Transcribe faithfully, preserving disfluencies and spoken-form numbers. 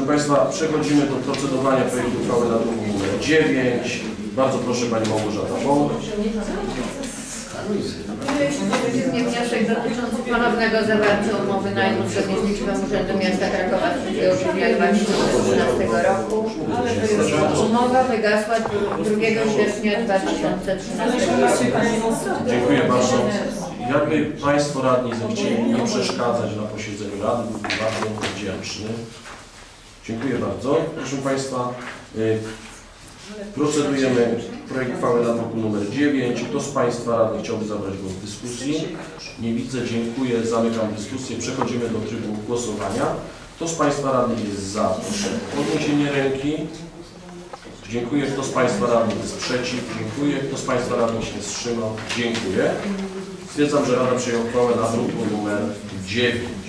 Proszę Państwa, przechodzimy do procedowania projektu uchwały na druku numer dziewięć. Bardzo proszę Pani Małgorzata Wołk. Wniosek dotyczący ponownego zawarcia umowy najmu zgodnie z liczbą Urzędu Miasta Krakowa trzeciego kwietnia dwa tysiące trzynastego roku. Umowa wygasła drugiego sierpnia dwa tysiące trzynastego roku. Dziękuję bardzo. Jakby Państwo radni zechcieli nie przeszkadzać na posiedzeniu Rady, byłbym bardzo wdzięczny. Dziękuję bardzo. Proszę Państwa, procedujemy projekt uchwały na druku numer dziewięć. Kto z Państwa radnych chciałby zabrać głos w dyskusji? Nie widzę, dziękuję. Zamykam dyskusję. Przechodzimy do trybu głosowania. Kto z Państwa radnych jest za? Proszę o podniesienie ręki. Dziękuję. Kto z Państwa radnych jest przeciw? Dziękuję. Kto z Państwa radnych się wstrzymał? Dziękuję. Stwierdzam, że Rada przyjęła uchwałę na druku numer dziewięć.